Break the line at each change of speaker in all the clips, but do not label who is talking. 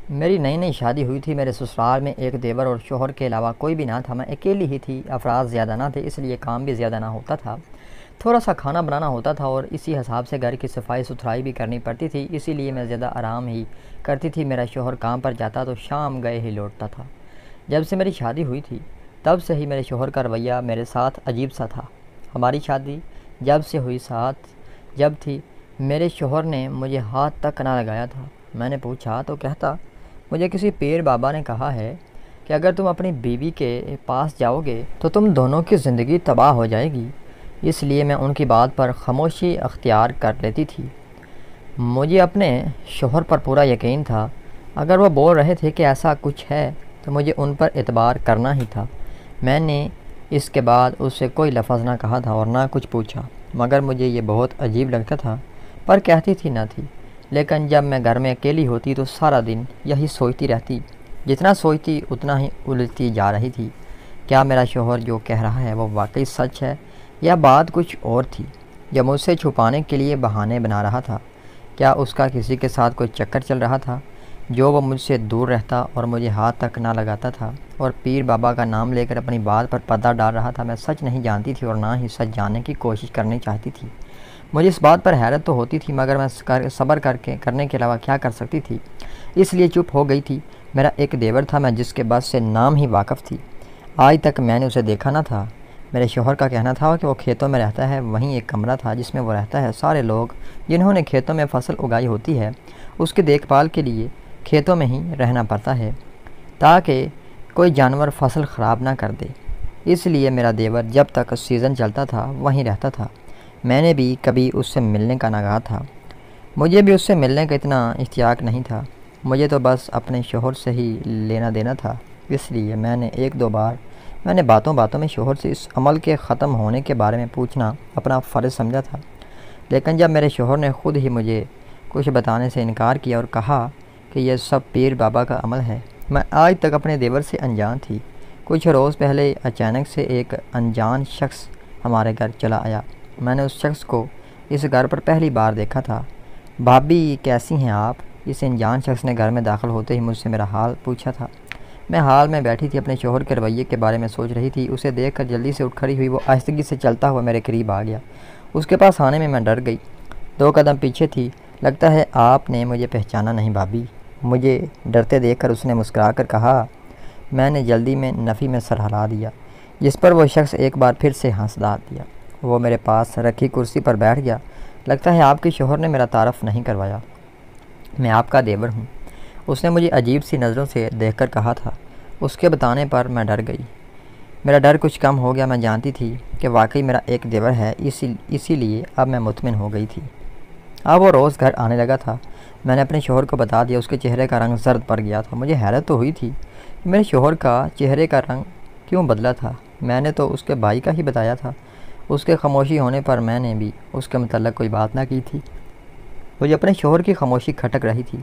میری نئی نئی شادی ہوئی تھی۔ میرے سسرال میں ایک دیور اور شوہر کے علاوہ کوئی بھی نہ تھا۔ میں اکیلی ہی تھی، افراد زیادہ نہ تھے، اس لیے کام بھی زیادہ نہ ہوتا تھا۔ تھوڑا سا کھانا بنانا ہوتا تھا اور اسی حساب سے گھر کی صفائی ستھرائی بھی کرنی پڑتی تھی، اسی لیے میں زیادہ آرام ہی کرتی تھی۔ میرا شوہر کام پر جاتا تو شام گئے ہی لوٹتا تھا۔ جب سے میری شادی ہوئی تھی تب سے ہی میرے شوہر کا رویہ میرے ساتھ عجیب سا تھا۔ ہماری شادی جب سے ہوئی جب تھی میرے شوہر نے مجھے ہاتھ تک نہ لگایا تھا۔ میں نے پوچھا تو کہتا، مجھے کسی پیر بابا نے کہا ہے کہ اگر تم اپنی بیوی کے پاس جاؤ گے تو تم دونوں کی زندگی تباہ ہو جائے گی، اس لیے میں ان کی بات پر خاموشی اختیار کر لیتی تھی۔ مجھے اپنے شوہر پر پورا یقین تھا، اگر وہ بول رہے تھے کہ ایسا کچھ ہے تو مجھے ان پر اعتبار کرنا ہی تھا۔ میں نے اس کے بعد اس سے کوئی لفظ نہ کہا تھا اور نہ کچھ پوچھا، مگر مجھے یہ بہت عجیب لگتا تھا، پر کہتی تھی نہ تھی۔ لیکن جب میں گھر میں اکیلی ہوتی تو سارا دن یہی سوچتی رہتی، جتنا سوچتی اتنا ہی الجھتی جا رہی تھی۔ کیا میرا شوہر جو کہہ رہا ہے وہ واقعی سچ ہے یا بات کچھ اور تھی جو مجھ سے چھپانے کے لیے بہانے بنا رہا تھا؟ کیا اس کا کسی کے ساتھ کوئی چکر چل رہا تھا جو وہ مجھ سے دور رہتا اور مجھے ہاتھ تک نہ لگاتا تھا اور پیر بابا کا نام لے کر اپنی بات پر پردہ ڈال رہا تھا؟ میں سچ نہیں جانتی تھی اور نہ ہی سچ جاننے کی کوشش کرنی چاہتی تھی۔ مجھے اس بات پر حیرت تو ہوتی تھی، مگر میں صبر کرنے کے علاوہ کیا کر سکتی تھی، اس لیے چپ ہو گئی تھی۔ میرا ایک دیور تھا، میں جس کے بس سے نام ہی واقف تھی۔ آج تک میں نے اسے دیکھا نہ تھا۔ میرے شوہر کا کہنا تھا کہ وہ کھیتوں میں رہتا ہے، وہیں ایک کمرہ تھا جس میں وہ رہتا ہے۔ سارے لوگ جنہوں نے کھیتوں میں فصل اگائی ہوتی ہے اس کی دیکھ بھال کے لیے کھیتوں میں ہی رہنا پڑتا ہے تاکہ کوئی جانور فصل خراب نہ کر دے، اس لیے میرا دیور جب تک سیزن چلتا تھا وہیں رہتا تھا۔ میں نے بھی کبھی اس سے ملنے کا نہ کہا تھا، مجھے بھی اس سے ملنے کا اتنا اشتیاق نہیں تھا، مجھے تو بس اپنے شوہر سے ہی لینا دینا تھا۔ اس لیے میں نے ایک دو بار باتوں میں شوہر سے اس عمل کے ختم ہونے کے بارے میں پوچھنا اپنا فرض سمجھا تھا، لیکن جب میرے شوہر نے خود ہی مجھے کچھ بتانے سے انکار کیا اور کہا کہ یہ سب پیر بابا کا عمل ہے، میں آج تک اپنے دیور سے انجان تھی۔ کچھ روز پہلے اچانک سے ایک انجان شخص ہمارے گھر چلا آیا۔ میں نے اس شخص کو اس گھر پر پہلی بار دیکھا تھا۔ بھابی کیسی ہیں آپ؟ اس انجان شخص نے گھر میں داخل ہوتے ہی مجھ سے میرا حال پوچھا تھا۔ میں حال میں بیٹھی تھی، اپنے شوہر کے رویے کے بارے میں سوچ رہی تھی۔ اسے دیکھ کر جلدی سے اٹھ کھڑی ہوئی، وہ آہستگی سے چلتا ہوا میرے قریب آ گیا۔ اس کے پاس آنے میں ڈر گئی، 2 قدم پیچھے تھی۔ لگتا ہے آپ نے مجھے پہچانا نہیں بھابی؟ مجھے ڈرتے دیکھ کر اس نے مسکرا کر کہا۔ میں نے جلدی میں نفی میں سر ہلا دیا، جس پر وہ شخص ایک بار پھر سے ہنس دیا۔ وہ میرے پاس رکھی کرسی پر بیٹھ گیا۔ لگتا ہے آپ کے شوہر نے میرا تعارف نہیں کروایا، میں آپ کا دیور ہوں، اس نے مجھے عجیب سی نظروں سے دیکھ کر کہا تھا۔ اس کے بتانے پر میں ڈر گئی، میرا ڈر کچھ کم ہو گیا۔ میں جانتی تھی کہ واقعی میرا ایک دیور ہے، اسی لیے اب میں مطمئن ہو گئی تھی۔ اب وہ روز گھر آنے لگا تھا۔ میں نے اپنے شوہر کو بتا دیا، اس کے چہرے کا رنگ زرد پڑ گیا تھا۔ مجھے حیرت تو ہوئی تھی کہ میرے شوہر کا چہرے کا رنگ کیوں بدلا تھا، میں نے تو اس کے بھائی کا ہی بتایا تھا۔ اس کے خاموشی ہونے پر میں نے بھی اس کے متعلق کوئی بات نہ کی تھی۔ مجھے اپنے شوہر کی خاموشی کھٹک رہی تھی،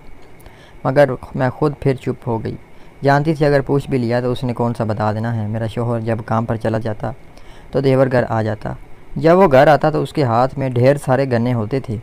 مگر میں خود پھر چپ ہو گئی۔ جانتی تھی اگر پوچھ بھی لیا تو اس نے کون سا بتا دینا ہے۔ میرا شوہر جب کام پر چلا جاتا تو دیور گھر آ جاتا۔ جب وہ گھر آتا تو اس کے ہاتھ میں ڈھیر سارے گنے ہوتے تھے۔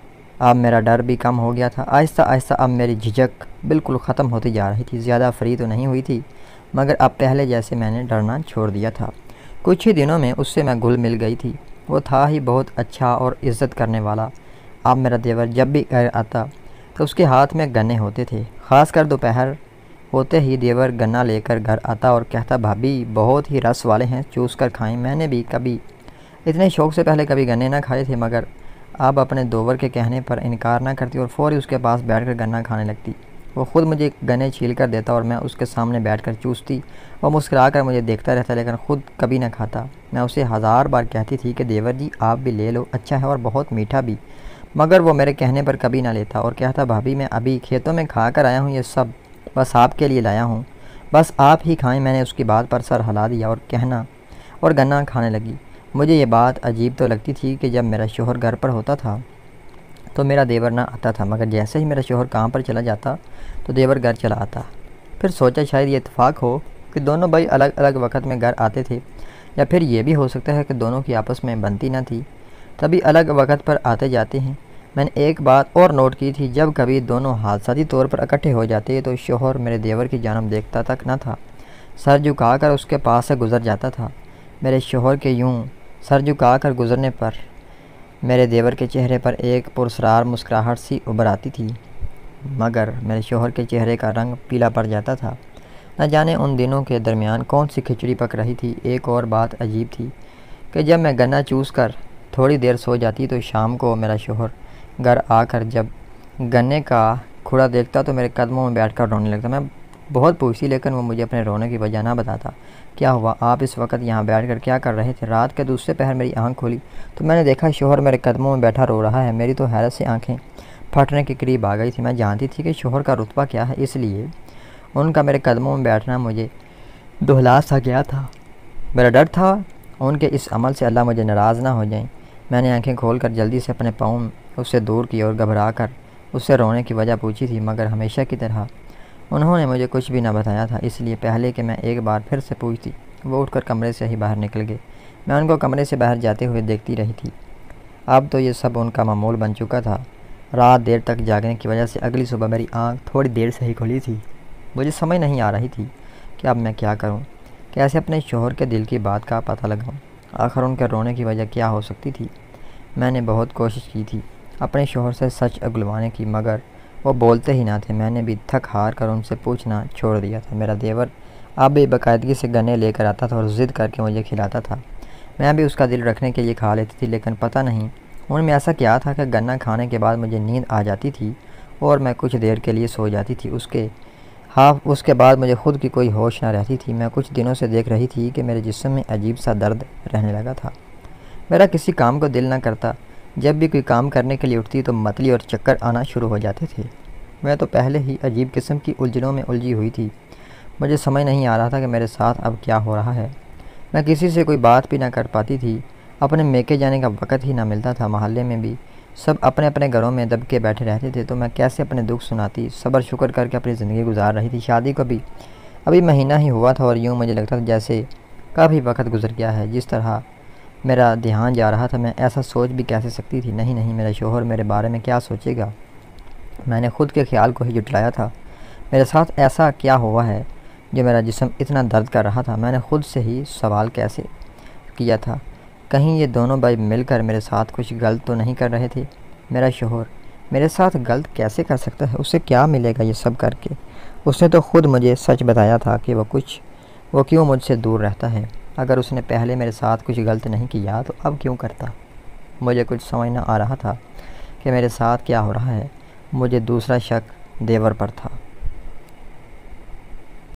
اب میرا ڈر بھی کم ہو گیا تھا۔ آہستہ آہستہ اب میری جھجک بالکل ختم ہوتی جا رہی تھی۔ زیادہ فری تو نہیں ہوئی تھی، مگر اب پہلے جیسے میں نے ڈرنا چھوڑ دیا تھا۔ کچھ ہی دنوں میں اس سے میں گھل مل گئی تھی۔ وہ تھا ہی بہت اچھا اور عزت کرنے والا۔ اب میرا دیور جب بھی گھر آتا تو اس کے ہاتھ میں گنے ہوتے تھے۔ خاص کر دوپہر ہوتے ہی دیور گنا لے کر گھر آتا اور کہتا، بھابی بہت ہی رس والے ہیں، چوس کر کھائیں۔ میں نے بھی کبھی اتنے شوق سے پہلے کبھی گنے نہ کھائے تھے، مگر اب اپنے دیور کے کہنے پر انکار نہ کرتی اور فوری اس کے پاس بیٹھ کر گنا کھانے لگتی۔ وہ خود مجھے گنے چھیل کر دیتا اور میں اس کے سامنے بیٹھ کر چوستی۔ وہ مسکرا کر مجھے دیکھتا رہتا لیکن خود کبھی نہ کھاتا۔ میں اسے 1000 بار کہتی تھی کہ دیور جی آپ بھی لے لو، اچھا ہے اور بہت میٹھا بھی، مگر وہ میرے کہنے پر کبھی نہ لیتا اور کہتا، بھابی میں ابھی کھیتوں میں کھا کر آیا ہوں، یہ سب بس آپ کے لیے لایا ہوں، بس آپ ہی کھائیں۔ میں نے اس کی بات پر سر ہلا دیا اور گنا کھانے لگی۔ مجھے یہ بات عجیب تو لگتی تھی کہ جب میرا شوہر گھر پر ہوتا تھا تو میرا دیور نہ آتا تھا، مگر جیسے ہی میرا شوہر کام پر چلا جاتا تو دیور گھر چلا آتا۔ پھر سوچا شاید یہ اتفاق ہو کہ دونوں بھائی الگ الگ وقت میں گھر آتے تھے، یا پھر یہ بھی ہو سکتا ہے کہ دونوں کی آپس میں بنتی نہ تھی، تبھی الگ وقت پر آتے جاتے ہیں۔ میں نے ایک بات اور نوٹ کی تھی، جب کبھی دونوں حادثاتی طور پر اکٹھے ہو جاتے تو شوہر میرے دیور کی جانب دیکھتا تک نہ تھا، سر جھکا کر اس کے پاس سے گزر جاتا تھا۔ میرے شوہر کے یوں سر جھکا کر گزرنے پر میرے دیور کے چہرے پر ایک پراسرار مسکراہٹ سی ابھر آتی تھی، مگر میرے شوہر کے چہرے کا رنگ پیلا پڑ جاتا تھا۔ نہ جانے ان دنوں کے درمیان کون سی کھچڑی پک رہی تھی۔ ایک اور بات عجیب تھی کہ جب میں گنا چوس کر تھوڑی دیر سو جاتی تو شام کو میرا شوہر گھر آ کر جب گنے کا کھوڑا دیکھتا تو میرے قدموں میں بیٹھ کر رونے لگتا۔ میں بہت پوچھتی لیکن وہ مجھے اپنے رونے کی وجہ نہ بتاتا۔ کیا ہوا؟ آپ اس وقت یہاں بیٹھ کر کیا کر رہے تھے؟ رات کے دوسرے پہر میری آنکھ کھولی تو میں نے دیکھا شوہر میرے قدموں میں بیٹھا رو رہا ہے۔ میری تو حیرت سے آنکھیں پھٹنے کے قریب آ گئی تھی۔ میں جانتی تھی کہ شوہر کا رتبہ کیا ہے، اس لیے ان کا میرے قدموں میں بیٹھنا مجھے دہلا سا گیا تھا۔ میرا ڈر تھا ان کے اس عمل سے اللہ مجھے ناراض نہ ہو جائیں۔ میں نے آنکھیں کھول کر جلدی سے اپنے پاؤں اس سے دور کی اور گھبرا کر اس سے رونے کی وجہ پوچھی تھی، مگر ہمیشہ کی طرح انہوں نے مجھے کچھ بھی نہ بتایا تھا۔ اس لیے پہلے کہ میں ایک بار پھر سے پوچھتی وہ اٹھ کر کمرے سے ہی باہر نکل گئے۔ میں ان کو کمرے سے باہر جاتے ہوئے دیکھتی رہی تھی۔ اب تو یہ سب ان کا معمول بن چکا تھا۔ رات دیر تک جاگنے کی وجہ سے اگلی صبح میری آنکھ تھوڑی دیر سے ہی کھلی تھی۔ مجھے سمجھ نہیں آ رہی تھی کہ اب میں کیا کروں، کیسے اپنے شوہر کے دل کی بات کا پتہ لگاؤں۔ آخر ان کے رونے کی وجہ کیا ہو سکتی تھی؟ میں نے بہت کوشش کی تھی اپنے شوہر سے سچ اگلوانے کی، مگر وہ بولتے ہی نہ تھے۔ میں نے بھی تھک ہار کر ان سے پوچھنا چھوڑ دیا تھا۔ میرا دیور اب بھی باقاعدگی سے گنے لے کر آتا تھا اور ضد کر کے مجھے کھلاتا تھا۔ میں بھی اس کا دل رکھنے کے لیے کھا لیتی تھی، لیکن پتہ نہیں ان میں ایسا کیا تھا کہ گنا کھانے کے بعد مجھے نیند آ جاتی تھی اور میں کچھ دیر کے لیے سو جاتی تھی۔ اس کے بعد مجھے خود کی کوئی ہوش نہ رہتی تھی۔ میں کچھ دنوں سے دیکھ رہی تھی کہ میرے جسم میں عجیب سا درد رہنے لگا تھا۔ میرا کسی کام کو دل نہ کرتا۔ جب بھی کوئی کام کرنے کے لیے اٹھتی تو متلی اور چکر آنا شروع ہو جاتے تھے۔ میں تو پہلے ہی عجیب قسم کی الجھنوں میں الجھی ہوئی تھی۔ مجھے سمجھ نہیں آ رہا تھا کہ میرے ساتھ اب کیا ہو رہا ہے۔ میں کسی سے کوئی بات بھی نہ کر پاتی تھی۔ اپنے میکے جانے کا وقت ہی نہ ملتا تھا۔ محلے میں بھی سب اپنے اپنے گھروں میں دب کے بیٹھے رہتے تھے تو میں کیسے اپنے دکھ سناتی، صبر شکر کر کے اپنی زندگی گزار رہی تھی۔ شادی کو بھی ابھی مہینہ ہی ہوا تھا اور یوں مجھے لگتا تھا جیسے کافی وقت گزر گیا ہے۔ جس طرح میرا دھیان جا رہا تھا میں ایسا سوچ بھی کیسے سکتی تھی؟ نہیں، میرا شوہر میرے بارے میں کیا سوچے گا؟ میں نے خود کے خیال کو ہی جھٹلایا تھا۔ میرے ساتھ ایسا کیا ہوا ہے جو میرا جسم اتنا درد کر رہا تھا؟ میں نے خود سے ہی سوال کیسے کیا تھا، کہیں یہ دونوں بھائی مل کر میرے ساتھ کچھ غلط تو نہیں کر رہے تھے؟ میرا شوہر میرے ساتھ غلط کیسے کر سکتا ہے؟ اسے کیا ملے گا یہ سب کر کے؟ اس نے تو خود مجھے سچ بتایا تھا کہ وہ کیوں مجھ سے دور رہتا ہے۔ اگر اس نے پہلے میرے ساتھ کچھ غلط نہیں کیا تو اب کیوں کرتا؟ مجھے کچھ سمجھ نہ آ رہا تھا کہ میرے ساتھ کیا ہو رہا ہے۔ مجھے دوسرا شک دیور پر تھا۔